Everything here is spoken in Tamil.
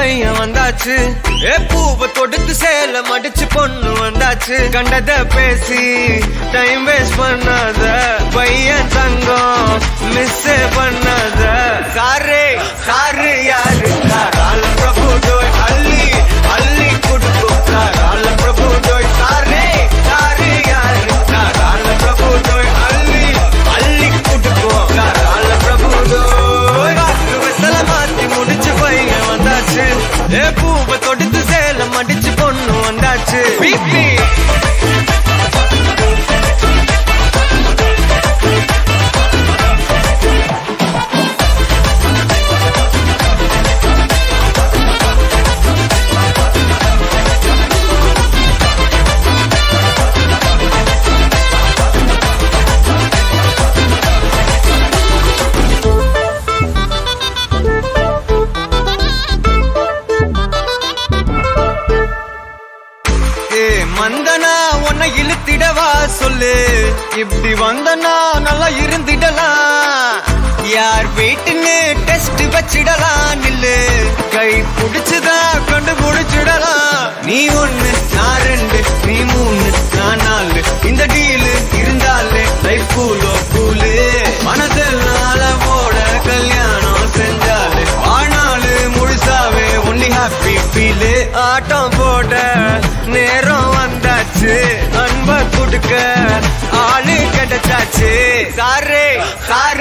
பையன் வந்தாச்சு. பூவை தொடுத்து சேல மடிச்சு பொண்ணு வந்தாச்சு. கண்டத பேசி டைம் வேஸ்ட் பண்ணாத பையன் தங்கம் மிஸ் பண்ணாத. சாரு சாரு யாரு கால பிரபு டோய் அள்ளி அள்ளி குடுக்கும் கால பிரபு டோய். சாரு சாரு யாரு கால பிரபு டோய் அள்ளி அள்ளி குடுக்கும் கால பிரபு டோய். வெத்தல மாத்தி முடிச்சு பையன் வந்தாச்சு. பூவை தொடுத்து சேல மடிச்சு பொண்ணு வந்தாச்சு. பிபி மந்தனா உன்னை இழுத்திடவா சொல்லு. இப்படி வந்தனா நல்லா இருந்திடலாம். யார் வீட்டுன்னு டெஸ்ட் வச்சிடலாம். நில்லு கை புடிச்சுதா கொண்டு புடிச்சிடலாம். நீ ஒண்ணு நான் ரெண்டு நீ மூணு நான் நாலு இந்த டீலு இருந்தாலே லைஃப் கூலோ கூலு. மனசெல்லாம் போட கல்யாணம் செஞ்சாலே ஆனாலு முழுசாவே ஒன்லி ஹாப்பி ஃபீலு. ஆட்டம் போட நேரம் அன்ப குடுக்க ஆளு கிடைச்சாச்சு. சாரே சார்